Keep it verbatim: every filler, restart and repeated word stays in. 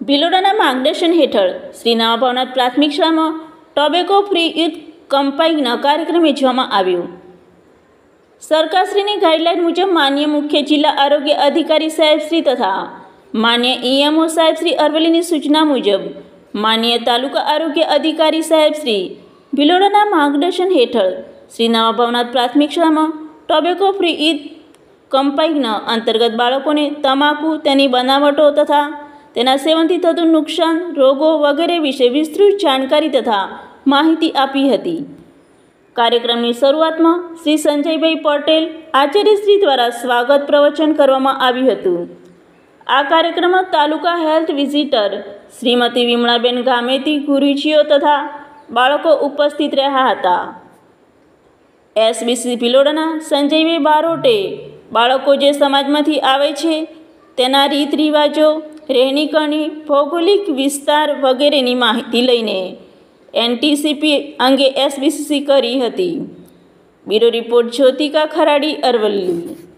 ભિલોડાના માર્ગદર્શન હેઠળ શ્રી નવા ભવનાથ પ્રાથમિક શાળામાં ટોબેકો ફ્રી યુથ કમ્પાઇનનો કાર્યક્રમ યોજવામાં આવ્યો। સરકારશ્રીની ગાઈડલાઇન મુજબ માન્ય મુખ્ય જિલ્લા આરોગ્ય અધિકારી સાહેબશ્રી તથા માન્ય ઈએમઓ સાહેબશ્રી અરવલ્લીની સૂચના મુજબ માન્ય તાલુકા આરોગ્ય અધિકારી સાહેબશ્રી ભિલોડાના માર્ગદર્શન હેઠળ શ્રી નવા ભવનાથ પ્રાથમિક શાળામાં ટોબેકો ફ્રી યુથ કમ્પાઇન અંતર્ગત બાળકોને તમાકુ, તેની બનાવટો તથા તેના સેવનથી થતું નુકસાન, રોગો વગેરે વિશે વિસ્તૃત જાણકારી તથા માહિતી આપી હતી। કાર્યક્રમની શરૂઆતમાં શ્રી સંજયભાઈ પટેલ આચાર્યશ્રી દ્વારા સ્વાગત પ્રવચન કરવામાં આવ્યું હતું। આ કાર્યક્રમમાં તાલુકા હેલ્થ વિઝિટર શ્રીમતી વિમળાબેન ગામેતી, ગુરુજીઓ તથા બાળકો ઉપસ્થિત રહ્યા હતા। એસબીસી ભિલોડાના સંજયભાઈ બારોટે બાળકો જે સમાજમાંથી આવે છે તેના રીત રિવાજો, રહેણી કરણી, ભૌગોલિક વિસ્તાર વગેરેની માહિતી લઈને એનટીસીપી અંગે એસબીસી કરી હતી। Bureau report Jyotika Kharadi, Aravalli.